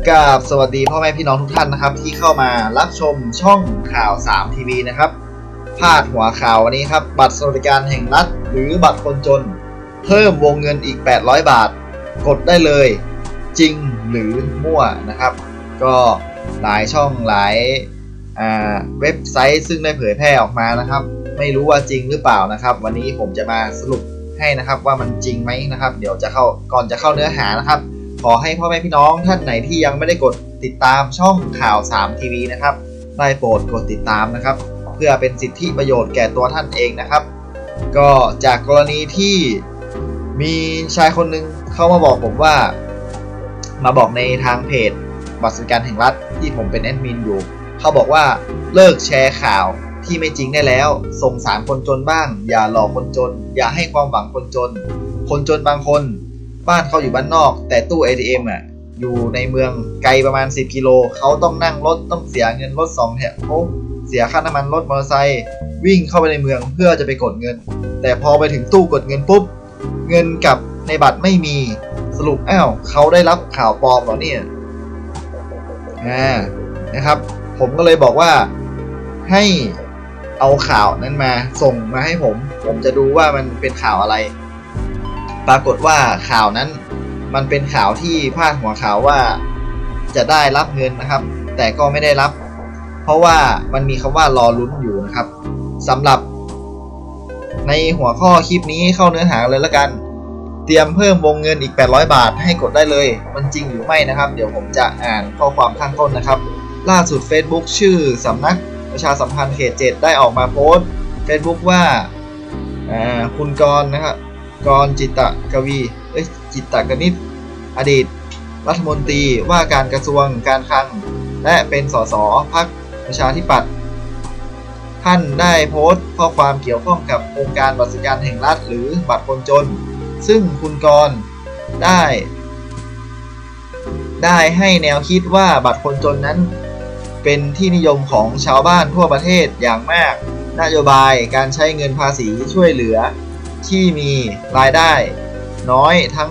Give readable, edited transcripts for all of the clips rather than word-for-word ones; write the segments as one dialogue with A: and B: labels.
A: กราบสวัสดีพ่อแม่พี่น้องทุกท่านนะครับที่เข้ามารับชมช่องข่าว3ทีวีนะครับพาดหัวข่าววันนี้ครับบัตรสวัสดิการแห่งรัฐหรือบัตรคนจนเพิ่มวงเงินอีก800 บาทกดได้เลยจริงหรือมั่วนะครับก็หลายช่องหลายเว็บไซต์ซึ่งได้เผยแพร่ออกมานะครับไม่รู้ว่าจริงหรือเปล่านะครับวันนี้ผมจะมาสรุปให้นะครับว่ามันจริงไหมนะครับเดี๋ยวก่อนจะเข้าเนื้อหานะครับขอให้พ่อแม่พี่น้องท่านไหนที่ยังไม่ได้กดติดตามช่องข่าว3ทีวีนะครับได้โปรดกดติดตามนะครับเพื่อเป็นสิทธิประโยชน์แก่ตัวท่านเองนะครับก็จากกรณีที่มีชายคนหนึ่งเข้ามาบอกผมว่ามาบอกในทางเพจบัตรสวัสดิการแห่งรัฐที่ผมเป็นแอดมินอยู่เขาบอกว่าเลิกแชร์ข่าวที่ไม่จริงได้แล้วสงสารคนจนบ้างอย่าหลอกคนจนอย่าให้ความหวังคนจนคนจนบางคนบ้านเขาอยู่บ้านนอกแต่ตู้ ATM อยู่ในเมืองไกลประมาณ10 กิโลเขาต้องนั่งรถต้องเสียเงินรถ2 แถวเสียค่าน้ำมันรถมอเตอร์ไซค์วิ่งเข้าไปในเมืองเพื่อจะไปกดเงินแต่พอไปถึงตู้กดเงินปุ๊บเงินกับในบัตรไม่มีสรุปเขาได้รับข่าวปลอมเหรอเนี่ยนะครับผมก็เลยบอกว่าให้เอาข่าวนั้นมาส่งมาให้ผมจะดูว่ามันเป็นข่าวอะไรปรากฏว่าข่าวนั้นมันเป็นข่าวที่พาดหัวข่าวว่าจะได้รับเงินนะครับแต่ก็ไม่ได้รับเพราะว่ามันมีคำว่ารอลุ้นอยู่นะครับสำหรับในหัวข้อคลิปนี้เข้าเนื้อหาเลยละกันเตรียมเพิ่มวงเงินอีก800 บาทให้กดได้เลยมันจริงหรือไม่นะครับเดี๋ยวผมจะอ่านข้อความข้างต้นนะครับล่าสุด Facebook ชื่อสำนักประชาสัมพันธ์เขต 7ได้ออกมาโพสต์ Facebook ว่าคุณกรณ์นะครับกรณ์จิตตกนิษฐ์อดีตรัฐมนตรีว่าการกระทรวงการคลังและเป็นสสพรรคประชาธิปัตย์ท่านได้โพสต์ข้อความเกี่ยวข้องกับโครงการบัตรสวัสดิการแห่งรัฐหรือบัตรคนจนซึ่งคุณกรณ์ได้ให้แนวคิดว่าบัตรคนจนนั้นเป็นที่นิยมของชาวบ้านทั่วประเทศอย่างมากนโยบายการใช้เงินภาษีช่วยเหลือที่มีรายได้น้อยทั้ง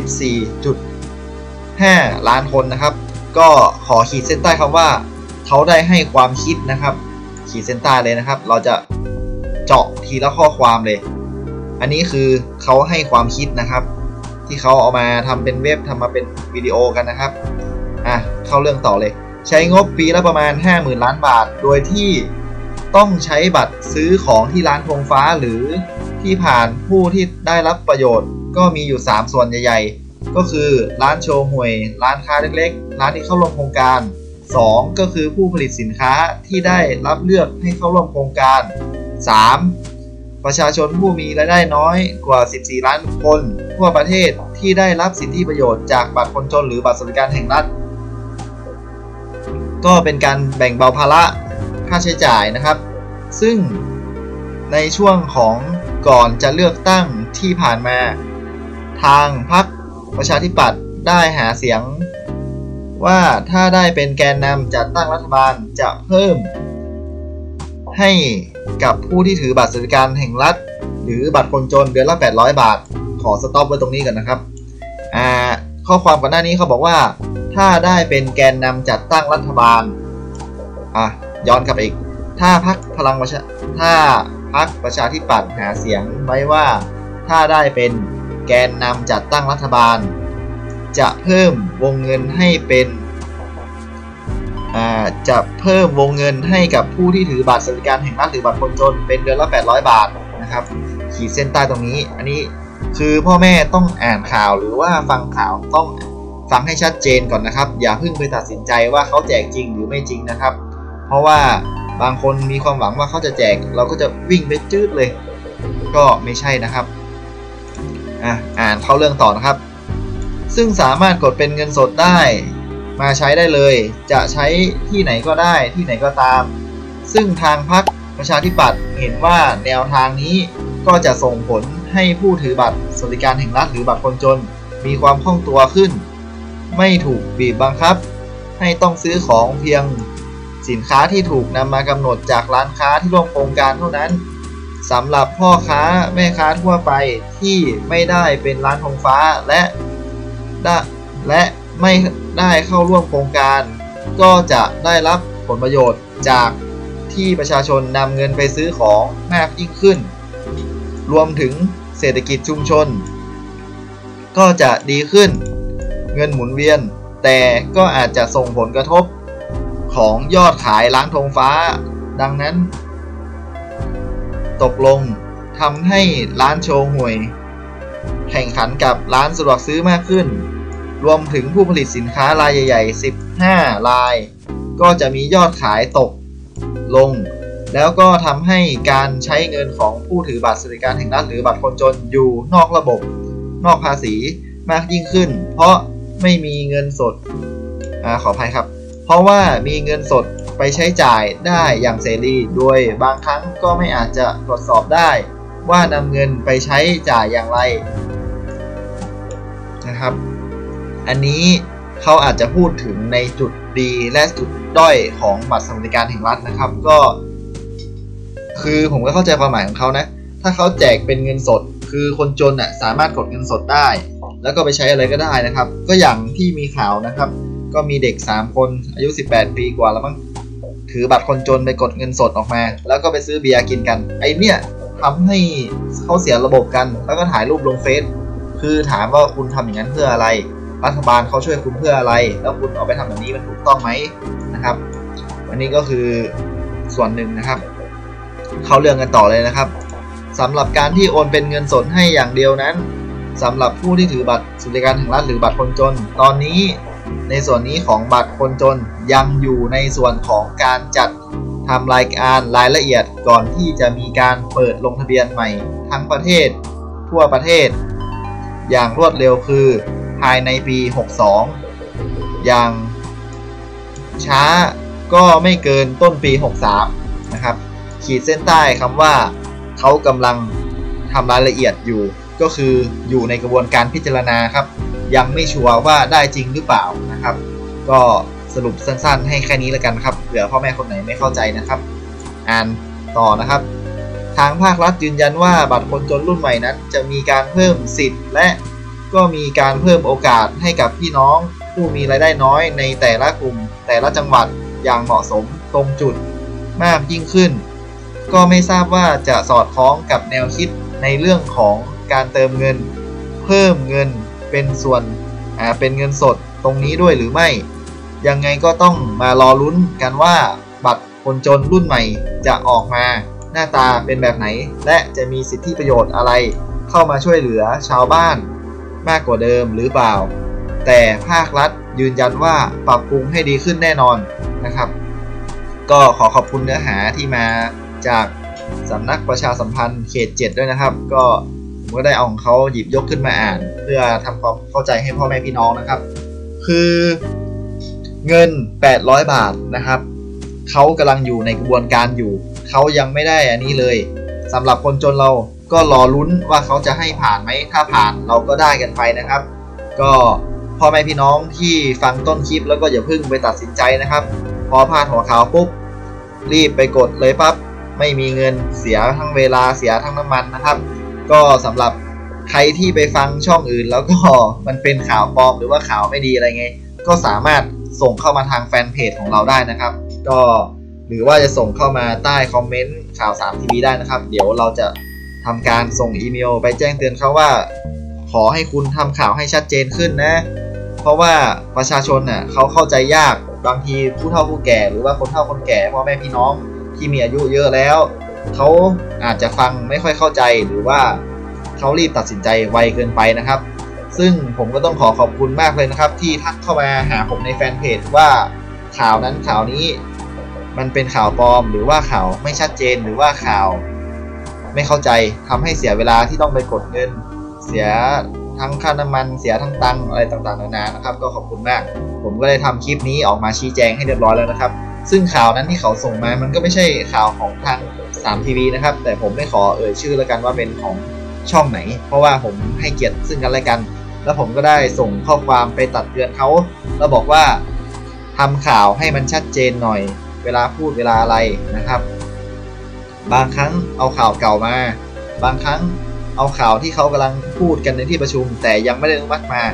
A: 14.5 ล้านคนนะครับก็ขอขีดเส้นใต้คำว่าเขาได้ให้ความคิดนะครับขีดเส้นใต้เลยนะครับเราจะเจาะทีละข้อความเลยอันนี้คือเขาให้ความคิดนะครับที่เขาเอามาทำเป็นเว็บทำมาเป็นวิดีโอกันนะครับเข้าเรื่องต่อเลยใช้งบปีละประมาณ 50,000 ล้านบาทโดยที่ต้องใช้บัตรซื้อของที่ร้านธงฟ้าหรือที่ผ่านผู้ที่ได้รับประโยชน์ก็มีอยู่3ส่วนใหญ่ๆก็คือร้านโชว์หวยร้านค้าเล็กๆร้านที่เข้าร่วมโครงการ2ก็คือผู้ผลิตสินค้าที่ได้รับเลือกให้เข้าร่วมโครงการ3ประชาชนผู้มีรายได้น้อยกว่า14 ล้านคนทั่วประเทศที่ได้รับสิทธิประโยชน์จากบัตรคนจนหรือบัตรสวัสดิการแห่งรัฐก็เป็นการแบ่งเบาภาระค่าใช้จ่ายนะครับซึ่งในช่วงของก่อนจะเลือกตั้งที่ผ่านมาทางพรรคประชาธิปัตย์ได้หาเสียงว่าถ้าได้เป็นแกนนำจัดตั้งรัฐบาลจะเพิ่มให้กับผู้ที่ถือบัตรสวัสดิการแห่งรัฐหรือบัตรคนจนเดือนละ800 บาทขอสต็อปไว้ตรงนี้ก่อนนะครับข้อความก่อนหน้านี้เขาบอกว่าถ้าได้เป็นแกนนำจัดตั้งรัฐบาลย้อนกลับอีกถ้าพรรคประชาธิปัตย์หาเสียงไว้ว่าถ้าได้เป็นแกนนำจัดตั้งรัฐบาลจะเพิ่มวงเงินให้เป็นกับผู้ที่ถือบัตรสวัสดิการแห่งรัฐหรือบัตรคนจนเป็นเดือนละ800 บาทนะครับขีดเส้นใต้ตรงนี้อันนี้คือพ่อแม่ต้องอ่านข่าวหรือว่าฟังข่าวต้องฟังให้ชัดเจนก่อนนะครับอย่าเพิ่งไปตัดสินใจว่าเขาแจกจริงหรือไม่จริงนะครับเพราะว่าบางคนมีความหวังว่าเขาจะแจกเราก็จะวิ่งไปจืดเลยก็ไม่ใช่นะครับอ่านเข้าเรื่องต่อนะครับซึ่งสามารถกดเป็นเงินสดได้มาใช้ได้เลยจะใช้ที่ไหนก็ได้ที่ไหนก็ตามซึ่งทางพรรคประชาธิปัตย์เห็นว่าแนวทางนี้ก็จะส่งผลให้ผู้ถือบัตรสวัสดิการแห่งรัฐหรือบัตรคนจนมีความคล่องตัวขึ้นไม่ถูกบีบบังคับให้ต้องซื้อของเพียงสินค้าที่ถูกนำมากำหนดจากร้านค้าที่ร่วมโครงการเท่านั้นสำหรับพ่อค้าแม่ค้าทั่วไปที่ไม่ได้เป็นร้านธงฟ้าและไม่ได้เข้าร่วมโครงการก็จะได้รับผลประโยชน์จากที่ประชาชนนำเงินไปซื้อของมากยิ่งขึ้นรวมถึงเศรษฐกิจชุมชนก็จะดีขึ้นเงินหมุนเวียนแต่ก็อาจจะส่งผลกระทบของยอดขายร้านธงฟ้าดังนั้นตกลงทำให้ร้านโชว์หวยแข่งขันกับร้านสะดวกซื้อมากขึ้นรวมถึงผู้ผลิตสินค้ารายใหญ่ๆ15รายก็จะมียอดขายตกลงแล้วก็ทำให้การใช้เงินของผู้ถือบัตรสวัสดิการแห่งรัฐหรือบัตรคนจนอยู่นอกระบบนอกภาษีมากยิ่งขึ้นเพราะไม่มีเงินสดขออภัยครับเพราะว่ามีเงินสดไปใช้จ่ายได้อย่างเสรีโดยบางครั้งก็ไม่อาจจะตรวจสอบได้ว่านำเงินไปใช้จ่ายอย่างไรนะครับอันนี้เขาอาจจะพูดถึงในจุดดีและจุดด้อยของบัตรสวัสดิการแห่งรัฐนะครับก็คือผมก็เข้าใจความหมายของเขานะถ้าเขาแจกเป็นเงินสดคือคนจนสามารถกดเงินสดได้แล้วก็ไปใช้อะไรก็ได้นะครับก็อย่างที่มีข่าวนะครับก็มีเด็ก3คนอายุ18ปีกว่าแล้วมั้งถือบัตรคนจนไปกดเงินสดออกมาแล้วก็ไปซื้อเบียร์กินกันไอเนี่ยทำให้เขาเสียระบบกันแล้วก็ถ่ายรูปลงเฟซคือถามว่าคุณทำอย่างนั้นเพื่ออะไรรัฐบาลเขาช่วยคุณเพื่ออะไรแล้วคุณเอาไปทำแบบนี้มันถูกต้องไหมนะครับอันนี้ก็คือส่วนหนึ่งนะครับเข้าเรื่องกันต่อเลยนะครับสำหรับการที่โอนเป็นเงินสดให้อย่างเดียวนั้นสำหรับผู้ที่ถือบัตรสวัสดิการแห่งรัฐหรือบัตรคนจนตอนนี้ในส่วนนี้ของบัตรคนจนยังอยู่ในส่วนของการจัดทำรายการรายละเอียดก่อนที่จะมีการเปิดลงทะเบียนใหม่ทั้งประเทศทั่วประเทศอย่างรวดเร็วคือภายในปี62อย่างช้าก็ไม่เกินต้นปี63นะครับขีดเส้นใต้คำว่าเขากำลังทำรายละเอียดอยู่ก็คืออยู่ในกระบวนการพิจารณาครับยังไม่ชัวร์ว่าได้จริงหรือเปล่านะครับก็สรุปสั้นๆให้แค่นี้แล้วกันครับเผื่อพ่อแม่คนไหนไม่เข้าใจนะครับอ่านต่อนะครับทางภาครัฐยืนยันว่าบัตรคนจนรุ่นใหม่นั้นจะมีการเพิ่มสิทธิ์และก็มีการเพิ่มโอกาสให้กับพี่น้องผู้มีรายได้น้อยในแต่ละกลุ่มแต่ละจังหวัดอย่างเหมาะสมตรงจุดมากยิ่งขึ้นก็ไม่ทราบว่าจะสอดคล้องกับแนวคิดในเรื่องของการเติมเงินเพิ่มเงินเป็นส่วนเป็นเงินสดตรงนี้ด้วยหรือไม่ยังไงก็ต้องมารอลุ้นกันว่าบัตรคนจนรุ่นใหม่จะออกมาหน้าตาเป็นแบบไหนและจะมีสิทธิประโยชน์อะไรเข้ามาช่วยเหลือชาวบ้านมากกว่าเดิมหรือเปล่าแต่ภาครัฐยืนยันว่าปรับปรุงให้ดีขึ้นแน่นอนนะครับก็ขอขอบคุณเนื้อหาที่มาจากสำนักประชาสัมพันธ์เขต7ด้วยนะครับก็ผมก็ได้เอาของเขาหยิบยกขึ้นมาอ่านเพื่อทำความเข้าใจให้พ่อแม่พี่น้องนะครับคือเงิน800 บาทนะครับเขากำลังอยู่ในกระบวนการอยู่เขายังไม่ได้อันนี้เลยสำหรับคนจนเราก็รอลุ้นว่าเขาจะให้ผ่านไหมถ้าผ่านเราก็ได้กันไปนะครับก็พ่อแม่พี่น้องที่ฟังต้นคลิปแล้วก็อย่าเพิ่งไปตัดสินใจนะครับพอพลาดหัวข่าวปุ๊บรีบไปกดเลยปั๊บไม่มีเงินเสียทั้งเวลาเสียทั้งน้ำมันนะครับก็สำหรับใครที่ไปฟังช่องอื่นแล้วก็มันเป็นข่าวปลอมหรือว่าข่าวไม่ดีอะไรไงก็สามารถส่งเข้ามาทางแฟนเพจของเราได้นะครับก็หรือว่าจะส่งเข้ามาใต้คอมเมนต์ข่าว3 ทีวีได้นะครับเดี๋ยวเราจะทำการส่งอีเมลไปแจ้งเตือนเขาว่าขอให้คุณทำข่าวให้ชัดเจนขึ้นนะเพราะว่าประชาชนเขาเข้าใจยากบางทีผู้เฒ่าผู้แก่หรือว่าคนเฒ่าคนแก่พ่อแม่พี่น้องที่มีอายุเยอะแล้วเขาอาจจะฟังไม่ค่อยเข้าใจหรือว่าเขารีบตัดสินใจไวเกินไปนะครับซึ่งผมก็ต้องขอบคุณมากเลยนะครับที่ทักเข้ามาหาผมในแฟนเพจว่าข่าวนั้นข่าวนี้มันเป็นข่าวปลอมหรือว่าข่าวไม่ชัดเจนหรือว่าข่าวไม่เข้าใจทำให้เสียเวลาที่ต้องไปกดเงินเสียทั้งค่าน้ำมันเสียทั้งตังค์อะไรต่างๆนานานะครับก็ขอบคุณมากผมก็ได้ทำคลิปนี้ออกมาชี้แจงให้เรียบร้อยแล้วนะครับซึ่งข่าวนั้นที่เขาส่งมามันก็ไม่ใช่ข่าวของทาง3 ทีวีนะครับแต่ผมไม่ขอเอ่ยชื่อแล้วกันว่าเป็นของช่องไหนเพราะว่าผมให้เกียรติซึ่งกันและกันแล้วผมก็ได้ส่งข้อความไปตัดเตือนเขาแล้วบอกว่าทำข่าวให้มันชัดเจนหน่อยเวลาพูดเวลาอะไรนะครับบางครั้งเอาข่าวเก่ามาบางครั้งเอาข่าวที่เขากำลังพูดกันในที่ประชุมแต่ยังไม่ได้อนุมัติมา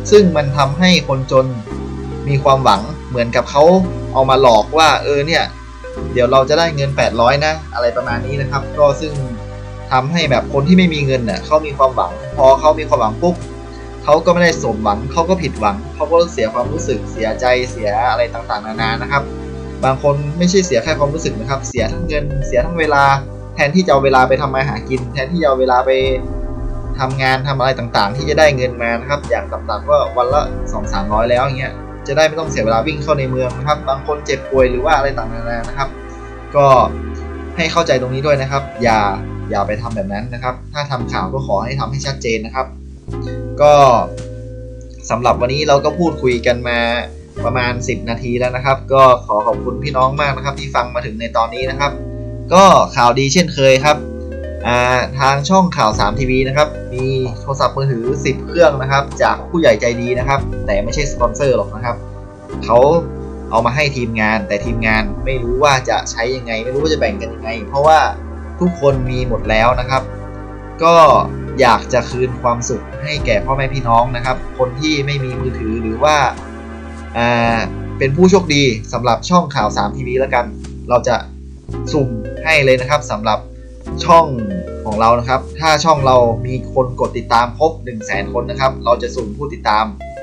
A: ซึ่งมันทำให้คนจนมีความหวังเหมือนกับเขาเอามาหลอกว่าเนี่ยเดี๋ยวเราจะได้เงิน800นะอะไรประมาณนี้นะครับก็ซึ่งทำให้แบบคนที่ไม่มีเงินเนี่ยเขามีความหวังพอเขามีความหวังปุ๊บเขาก็ไม่ได้สมหวังเขาก็ผิดหวังเขาก็เสียความรู้สึกเสียใจเสียอะไรต่างๆนานานะครับบางคนไม่ใช่เสียแค่ความรู้สึกนะครับเสียทั้งเงินเสียทั้งเวลาแทนที่จะเอาเวลาไปทำมาหากินแทนที่จะเอาเวลาไปทำงานทำอะไรต่างๆที่จะได้เงินมานะครับอย่างต่ำๆก็วันละ200-300แล้วอย่างเงี้ยจะได้ไม่ต้องเสียเวลาวิ่งเข้าในเมืองนะครับบางคนเจ็บป่วยหรือว่าอะไรต่างๆนานานะครับก็ให้เข้าใจตรงนี้ด้วยนะครับอย่าไปทำแบบนั้นนะครับถ้าทำข่าวก็ขอให้ทำให้ชัดเจนนะครับก็สำหรับวันนี้เราก็พูดคุยกันมาประมาณ10นาทีแล้วนะครับก็ขอขอบคุณพี่น้องมากนะครับที่ฟังมาถึงในตอนนี้นะครับก็ข่าวดีเช่นเคยครับทางช่องข่าว3ทีวีนะครับมีโทรศัพท์มือถือ10เครื่องนะครับจากผู้ใหญ่ใจดีนะครับแต่ไม่ใช่สปอนเซอร์หรอกนะครับเขาเอามาให้ทีมงานแต่ทีมงานไม่รู้ว่าจะใช้ยังไงไม่รู้ว่าจะแบ่งกันยังไงเพราะว่าทุกคนมีหมดแล้วนะครับก็อยากจะคืนความสุขให้แก่พ่อแม่พี่น้องนะครับคนที่ไม่มีมือถือหรือว่าเป็นผู้โชคดีสำหรับช่องข่าว3ทีวีแล้วกันเราจะสุ่มให้เลยนะครับสำหรับช่องของเรานะครับถ้าช่องเรามีคนกดติดตามครบ 100,000 คนนะครับเราจะสุ่มผู้ติดตาม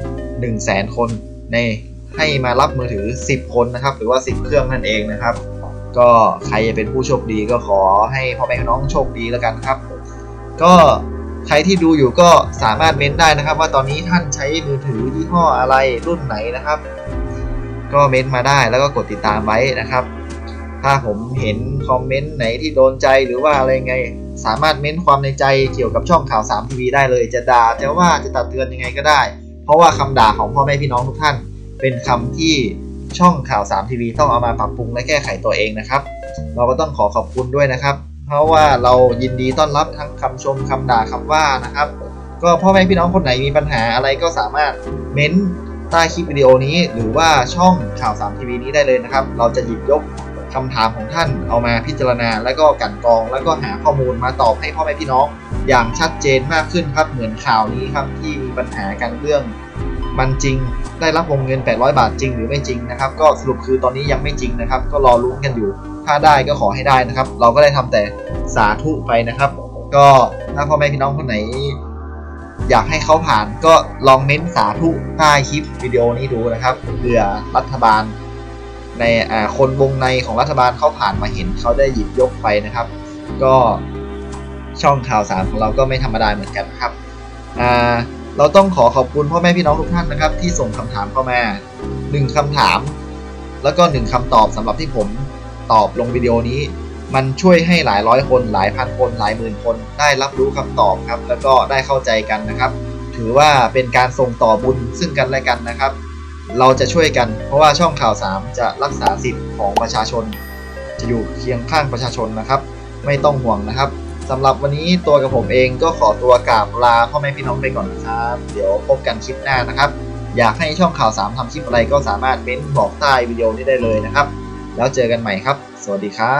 A: 100,000 คนให้มารับมือถือ10คนนะครับหรือว่า10เครื่องนั่นเองนะครับก็ใครจะเป็นผู้โชคดีก็ขอให้พ่อแม่พี่น้องโชคดีแล้วกันครับก็ใครที่ดูอยู่ก็สามารถเม้นได้นะครับว่าตอนนี้ท่านใช้มือถือยี่ห้ออะไรรุ่นไหนนะครับก็เม้นมาได้แล้วก็กดติดตามไว้นะครับถ้าผมเห็นคอมเมนต์ไหนที่โดนใจหรือว่าอะไรไงสามารถเม้นความในใจเกี่ยวกับช่องข่าว3ทีวีได้เลยจะด่าจะว่าจะตักเตือนยังไงก็ได้เพราะว่าคำด่าของพ่อแม่พี่น้องทุกท่านเป็นคำที่ช่องข่าว3ทีวีต้องเอามาปรับปรุงและแก้ไขตัวเองนะครับเราก็ต้องขอบคุณด้วยนะครับเพราะว่าเรายินดีต้อนรับทั้งคำชมคำด่าคำว่านะครับก็พ่อแม่พี่น้องคนไหนมีปัญหาอะไรก็สามารถเม้นใต้คลิปวิดีโอนี้หรือว่าช่องข่าว3ทีวีนี้ได้เลยนะครับเราจะหยิบยกคำถามของท่านเอามาพิจารณาแล้วก็กลั่นกรองแล้วก็หาข้อมูลมาตอบให้พ่อแม่พี่น้องอย่างชัดเจนมากขึ้นครับเหมือนข่าวนี้ครับที่มีปัญหากันเรื่องมันจริงได้รับวงเงิน800บาทจริงหรือไม่จริงนะครับก็สรุปคือตอนนี้ยังไม่จริงนะครับก็รอลุ้นกันอยู่ถ้าได้ก็ขอให้ได้นะครับเราก็ได้ทำแต่สาธุไปนะครับก็ถ้าพ่อแม่พี่น้องคนไหนอยากให้เขาผ่านก็ลองเม้นสาธุใต้คลิปวิดีโอนี้ดูนะครับเผื่อรัฐบาลในคนวงในของรัฐบาลเขาผ่านมาเห็นเขาได้หยิบยกไปนะครับก็ช่องข่าว3ของเราก็ไม่ธรรมดาเหมือนกันครับเราต้องขอบคุณพ่อแม่พี่น้องทุกท่านนะครับที่ส่งคำถามเข้ามา1คำถามแล้วก็1คำตอบสำหรับที่ผมตอบลงวิดีโอนี้มันช่วยให้หลายร้อยคนหลายพันคนหลายหมื่นคนได้รับรู้คำตอบครับแล้วก็ได้เข้าใจกันนะครับถือว่าเป็นการส่งต่อบุญซึ่งกันและกันนะครับเราจะช่วยกันเพราะว่าช่องข่าว3จะรักษาสิทธิ์ของประชาชนจะอยู่เคียงข้างประชาชนนะครับไม่ต้องห่วงนะครับสำหรับวันนี้ตัวกับผมเองก็ขอตัวกราบลาพ่อแม่พี่น้องไปก่อนนะครับเดี๋ยวพบกันคลิปหน้านะครับอยากให้ช่องข่าว3ทำคลิปอะไรก็สามารถเม้นบอกใต้วิดีโอนี้ได้เลยนะครับแล้วเจอกันใหม่ครับสวัสดีครับ